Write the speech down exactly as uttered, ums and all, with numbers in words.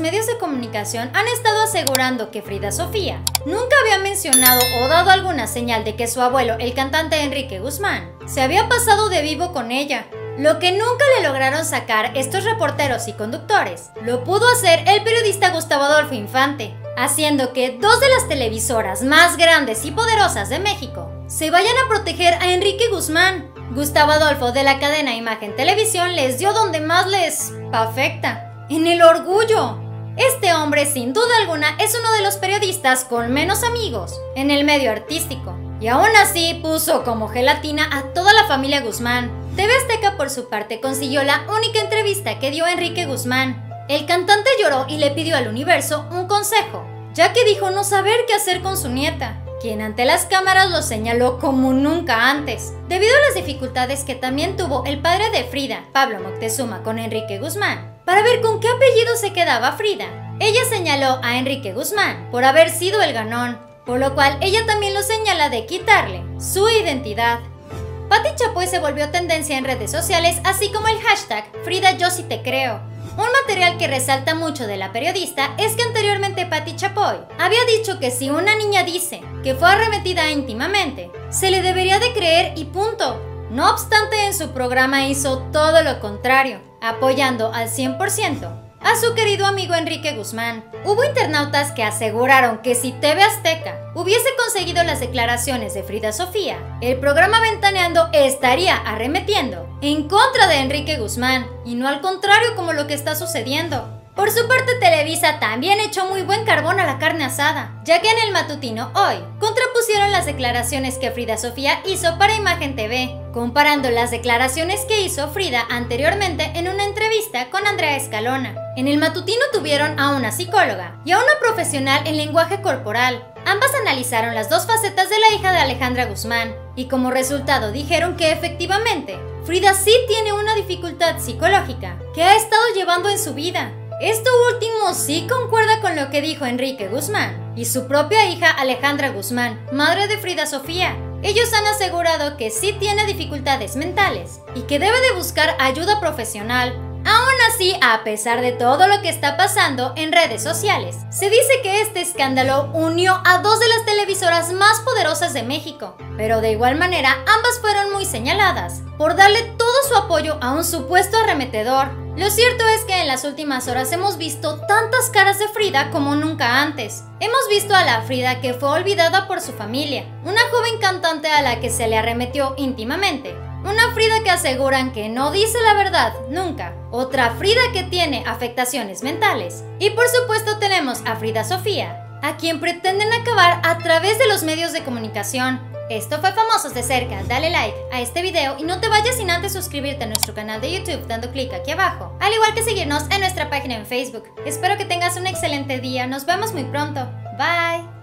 medios de comunicación han estado asegurando que Frida Sofía nunca había mencionado o dado alguna señal de que su abuelo, el cantante Enrique Guzmán, se había pasado de vivo con ella. Lo que nunca le lograron sacar estos reporteros y conductores, lo pudo hacer el periodista Gustavo Adolfo Infante, haciendo que dos de las televisoras más grandes y poderosas de México se vayan a proteger a Enrique Guzmán. Gustavo Adolfo, de la cadena Imagen Televisión, les dio donde más les afecta, en el orgullo. Este hombre, sin duda alguna, es uno de los periodistas con menos amigos en el medio artístico, y aún así puso como gelatina a toda la familia Guzmán. T V Azteca, por su parte, consiguió la única entrevista que dio Enrique Guzmán. El cantante lloró y le pidió al universo un consejo, ya que dijo no saber qué hacer con su nieta, quien ante las cámaras lo señaló como nunca antes, debido a las dificultades que también tuvo el padre de Frida, Pablo Moctezuma, con Enrique Guzmán, para ver con qué apellido se quedaba Frida. Ella señaló a Enrique Guzmán por haber sido el ganón, por lo cual ella también lo señala de quitarle su identidad. Pati Chapoy se volvió tendencia en redes sociales, así como el hashtag Frida yo sí te creo. Un material que resalta mucho de la periodista es que anteriormente Pati Chapoy había dicho que si una niña dice que fue arremetida íntimamente, se le debería de creer y punto. No obstante, en su programa hizo todo lo contrario, apoyando al cien por ciento a su querido amigo Enrique Guzmán. Hubo internautas que aseguraron que si T V Azteca hubiese conseguido las declaraciones de Frida Sofía, el programa Ventaneando estaría arremetiendo en contra de Enrique Guzmán, y no al contrario como lo que está sucediendo. Por su parte, Televisa también echó muy buen carbón a la carne asada, ya que en el matutino Hoy contrapusieron las declaraciones que Frida Sofía hizo para Imagen T V, comparando las declaraciones que hizo Frida anteriormente en una entrevista con Andrea Escalona. En el matutino tuvieron a una psicóloga y a una profesional en lenguaje corporal. Ambas analizaron las dos facetas de la hija de Alejandra Guzmán, y como resultado dijeron que efectivamente Frida sí tiene una dificultad psicológica que ha estado llevando en su vida. Esto último sí concuerda con lo que dijo Enrique Guzmán y su propia hija Alejandra Guzmán, madre de Frida Sofía. Ellos han asegurado que sí tiene dificultades mentales y que debe de buscar ayuda profesional. Aún así, a pesar de todo lo que está pasando en redes sociales, se dice que este escándalo unió a dos de las televisoras más poderosas de México, pero de igual manera ambas fueron muy señaladas por darle todo su apoyo a un supuesto arremetedor. Lo cierto es que en las últimas horas hemos visto tantas caras de Frida como nunca antes. Hemos visto a la Frida que fue olvidada por su familia, una joven cantante a la que se le arremetió íntimamente, una Frida que aseguran que no dice la verdad nunca, otra Frida que tiene afectaciones mentales, y por supuesto tenemos a Frida Sofía, a quien pretenden acabar a través de los medios de comunicación. Esto fue Famosos de Cerca. Dale like a este video y no te vayas sin antes suscribirte a nuestro canal de YouTube dando clic aquí abajo, al igual que seguirnos en nuestra página en Facebook. Espero que tengas un excelente día, nos vemos muy pronto. Bye.